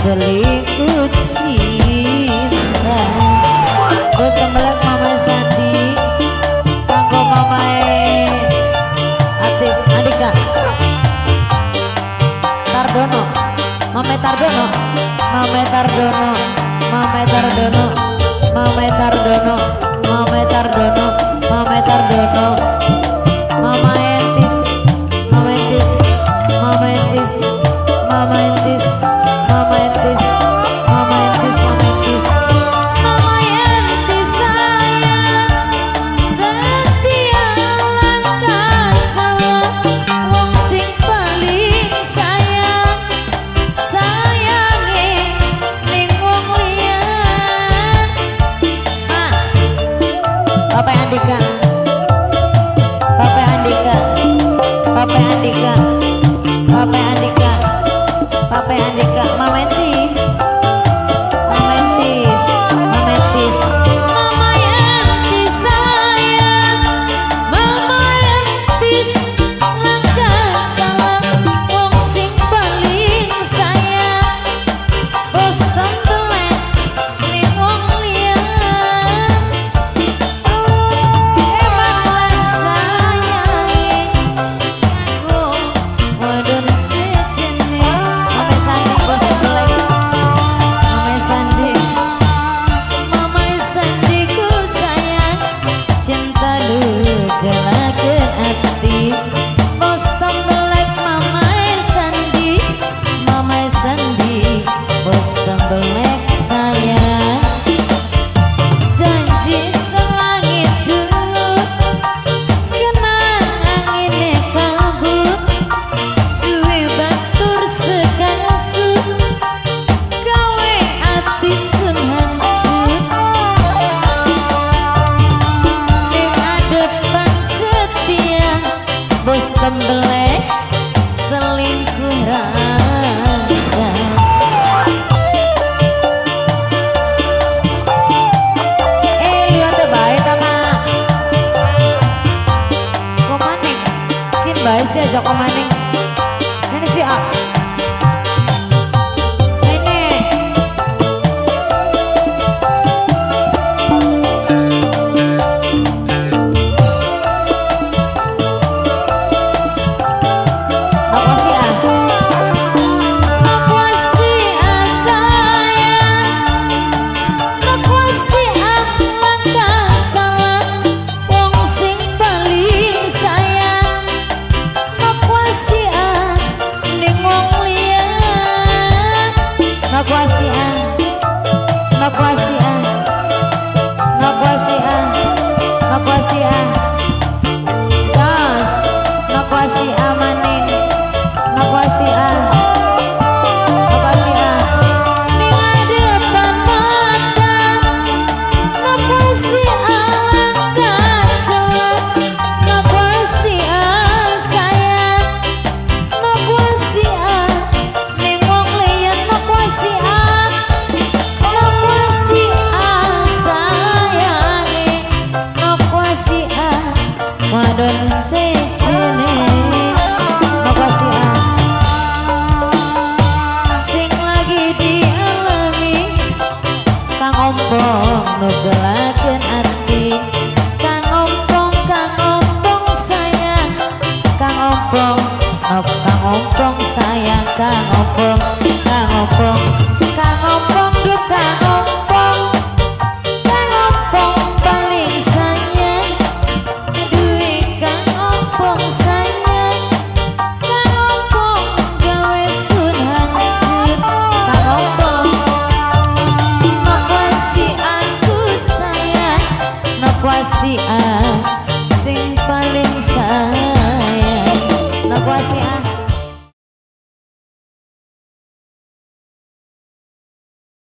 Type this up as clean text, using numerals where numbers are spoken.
selingkuh cinta. Bos tembelak Mama Sandi kanggo mamae artis Andika Tardono, Mame Tardono, Mame Tardono, Mame Tardono, Mame Tardono, Mame Tardono, Mame Tardono, Mama Entis, Mama Entis, Mama Entis, Mama Entis, Mama Entis, Mama Entis, Mama Entis. Mama Entis sayang, setia langkah salah, wong sing paling sayang, sayange ning wong liya. Bapak Andika, Bapak Andika, Bapak Andika, Bapak Andika, Bapak Andika, Mama Entis, Mama Entis, Mama Entis. Mama Entis sayang, Mama Entis langkah salah, wong sing paling sayang, bos tembelak ning wong liya. Emang lan sayange aku wadon sejene. Mama Sandi bos tembelak, Mama Sandi, Mama Sandi ku sayang, cinta lu gelakeun ati. Bos tembelak Mama Sandi, Mama Sandi, bos tembelak sayang. Janji selangit dulu, kenang angine kabut, duwe batur sekasut, gawe ati sun hancur. Ning adepan setia, bos tembelak selingkuh raga. Liwat bae ta Mak. Komaning, kin bae sih aja komaning. Ini sih A. Ini. Apa sih A? Apa sih A sayang? Apa sih A langkah salah, wong sing paling sayang. Apa sih A ning wong liya. Apa sih A? Apa sih A? Apa sih A? Apa sih A? Jos, apa sih A maning? Apa sih A? Apa sih A? Ning adepan mata, apa sih A langkah celah, apa sih A sayang, apa sih A ning wong liya, apa sih A, apa sih A sayange, apa sih A wadon sejene. Apa sih A sing lagi dialami, Kang Ompong nugelakeun ati. Kang Ompong sayang, Kang Ompong, Kang Ompong sayang, Kang Ompong.